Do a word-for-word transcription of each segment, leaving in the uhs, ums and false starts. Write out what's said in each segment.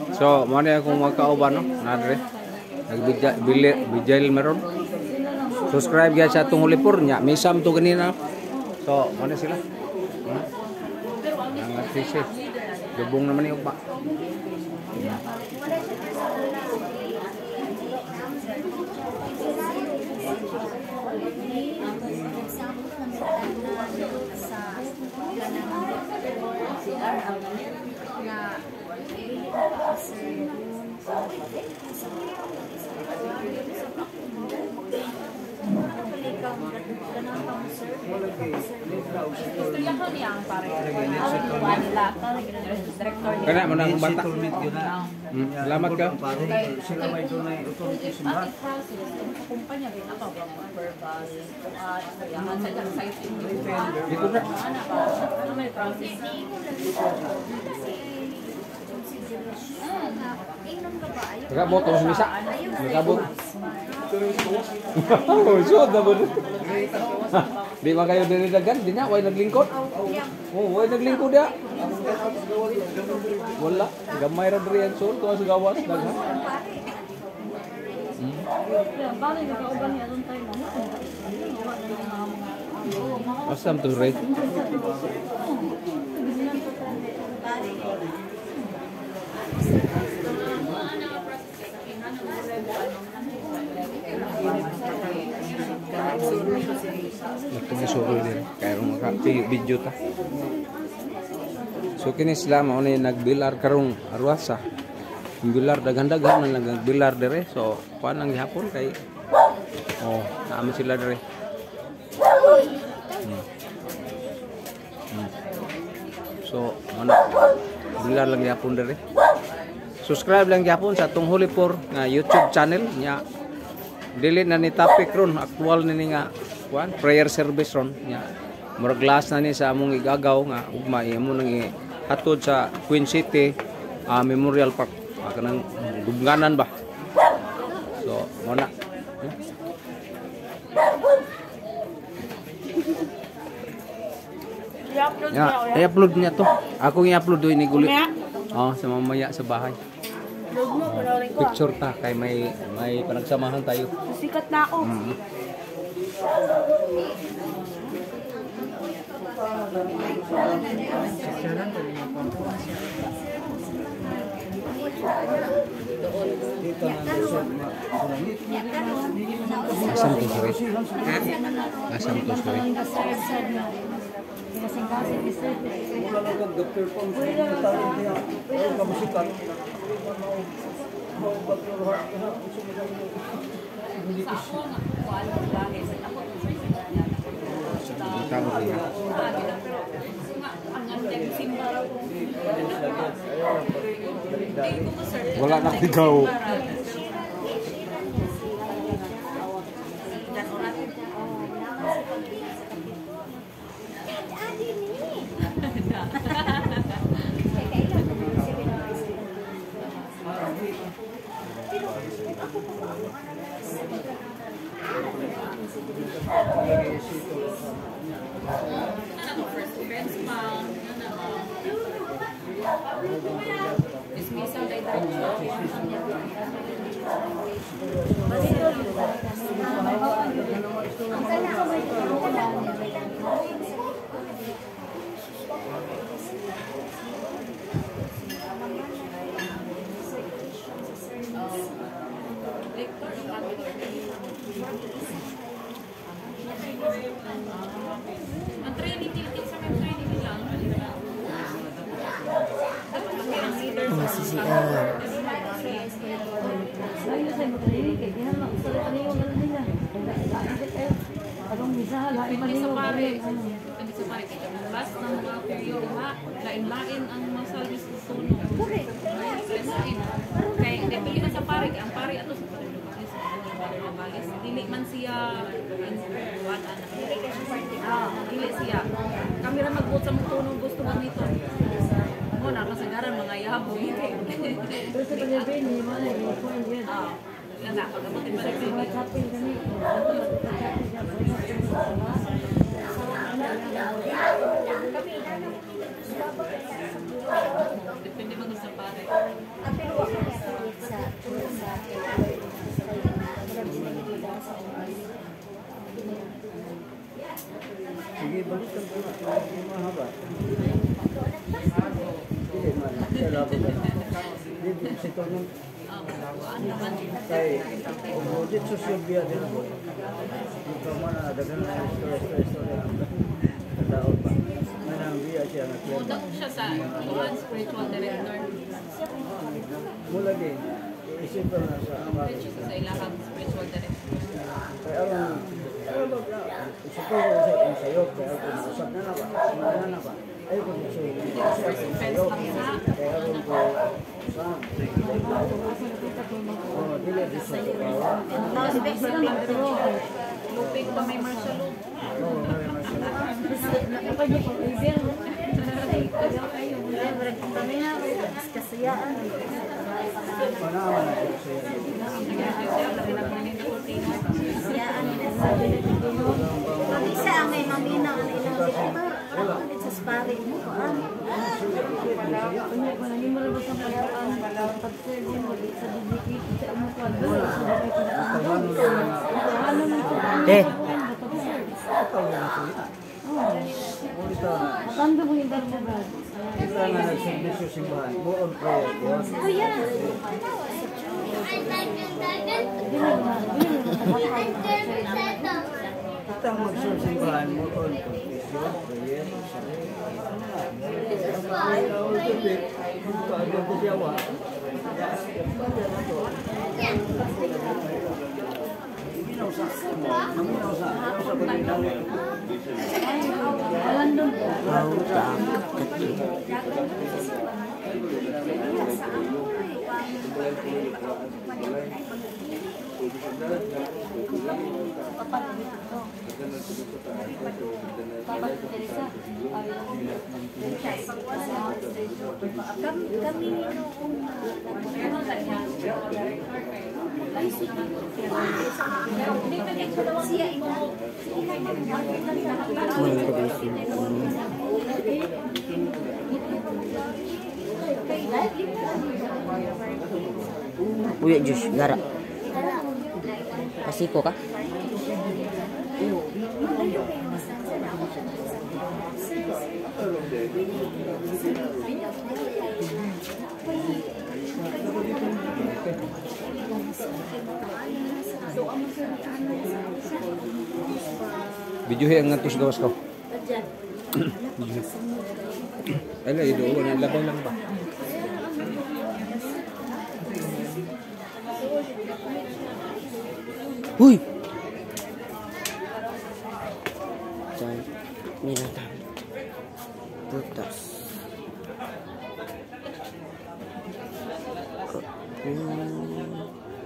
So, mo na akong magkauban, no? Nadre. Nagbijayil meron. Subscribe guys sa itong hulipur niya. May sam to ganina. So, mo na sila. Ang atrisi. Gabong naman yung pa. Kana mo nang bata. Salamat ka. Sila may dunay authority sa kumpanya din ako verbal yan sa site Dito na. ano may process Nagabot ang misa. Nagabot. Oh, sud na ba? Di man kayo dinidagan, di na way naglingkod. Oh, way naglingkod dia. Wala, gamay ra diri ang sul tuwa sa gawas daghan. bali ka uban niya doon tayo Asam tu rate. Nakita suruh din kaya ron maka video ta. So kini sila mao ni nagbilar karong arwasa. Bilar daghan-daghan na nagbilar dire. So kuan ang gihapon kay oh, naamo sila dire. Hmm. Hmm. So ano bilar lang gihapon dire. Subscribe lang gihapon sa Tong Hulipur nga YouTube channel nya. Dili na ni topic ron, aktual na ni nga kuan prayer service ron nya. Murag glass na ni sa among igagaw nga ugma imo nang hatod sa Queen City uh, Memorial Park. Uh, kanang dubnganan ba. So, mo na. Hmm? Ya, i-upload niya to. Ako i-upload do ini guli. Oh, sa mamaya sa bahay. Picture ta kay may may panagsamahan tayo. sikat na ako Mm. Asam to sore. Asam to sore. wala na kag doctor pang sa talent niya. Ay kamusikan. Tahu dia. Wala na tigaw. ang training ticket sa mga training nila Oh, C C R. Hindi sa pare. Hindi sa pare. Last ng mga period ha, lain-lain ang mga service sa suno. Lain-lain. Kaya depende na sa pare. Ang pare ato sa pare lumalis. Pare lumalis. Dili man siya buwatan. Dili siya. Kami rin mag-vote sa mga tunong gusto ba nito. Mo na kasagaran mga yabo. Pero sa pag-ibig, hindi mo na i-point yan. Yan na, pag-abutin ba rin Matapin kami. depende mo sa pare. siya labot. Dito si Tonong kay Ubudit sa Silvia din ako. Dito man na dagan na istorya istorya istorya. Tadaot pa. Manang biya siya nga clear. Mudak siya sa Tuhan spiritual director. Mula din. Isip ko na sa ama. Siya sa ilahang spiritual director. Kaya aron aron ba isip ko sa kung sayo kaya kung usap na na ba? Mana na ba? Ay ko sa sayo. Kaya aron ko sa oh, dili di sa bawa. Tapos ibig sabihin pero Lupig pa may martial law. Oo, may masala. kapag niyo pag ibig ayaw kayo hindi kami na kasayaan Panaman na siya siya. kasayaan sabi na tigino pag isa ang may maminaw na ilang direktor ako ulit sa spari mo ah kunya ko nangin mo rin sa pagkaan pag-serve mo sa dedicate sa imo ko doon sa bagay ko na ano man ko Eh. matando mo yung darbugan Kita nga nagservisyo simbahan. Buon prayer. Buon. kuya Kita mag-serve simbahan. Buon. Confession, prayer, sakit. Ayaw sabi. Ito ang magkasiyawa. Minaw sa. Minaw sa. Minaw sa pagkinaw. alandon po kami siya ina Uya jus gara. Kasiko ka? Videohe ang ngatos gawas ko. Ala, ido wala labaw lang ba? Huy. Chan, mira ta. Putas. Hmm.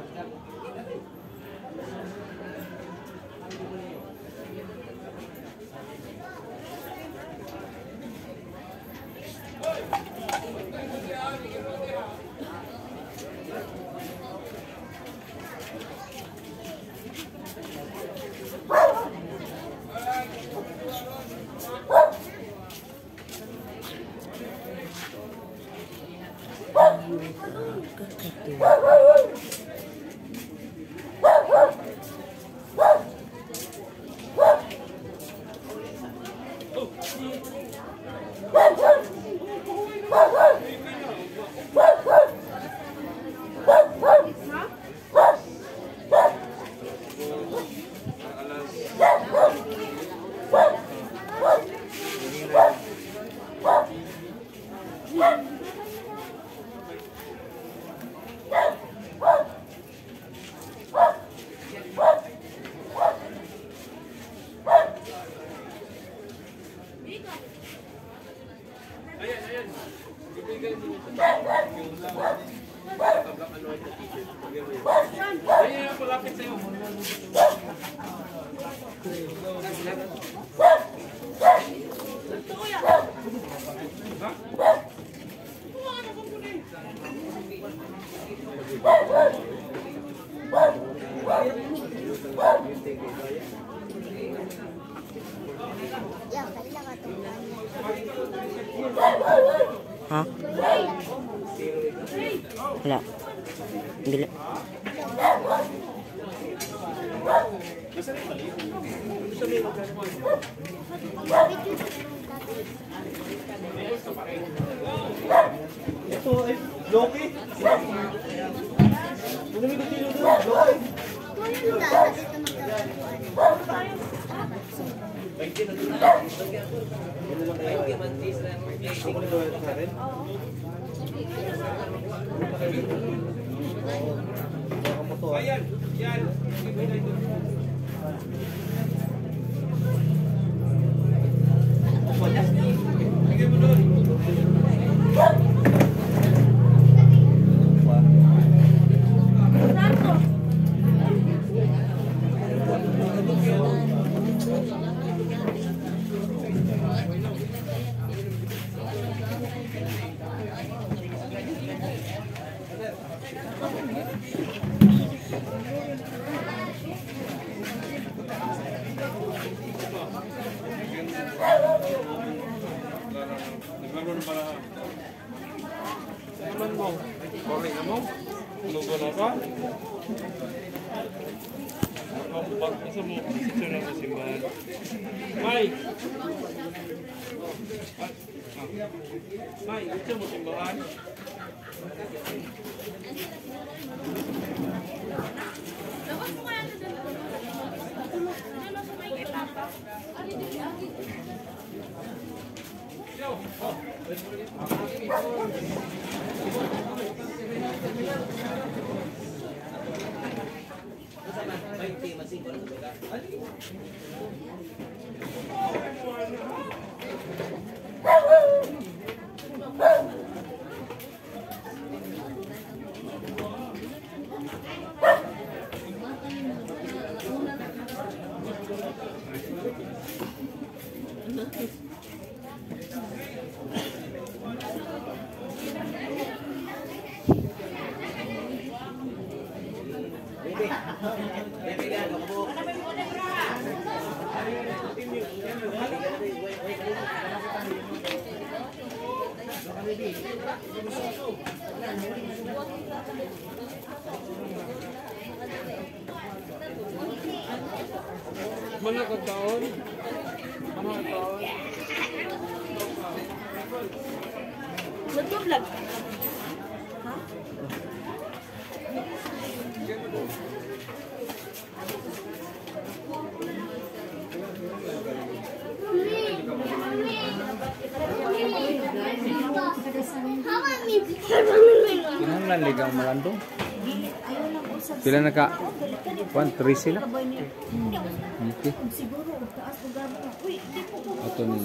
Ha? Wala. Bila. Ito ay Loki. Ano yung dito Loki? Tuloy na dito Ayan, yan. Naman mo. Okay na mo? Lugo na ka? Pag isa mo, isa na mo simbahan. May! May, isa mo simbahan. Mana kataon? Mana kataon? Nag-vlog. Ha? Kinahanglan ligang malandong. Pila na ka? one, three sila. Okay. Siguro, taas ko gabo. Uy, di po. Ato ni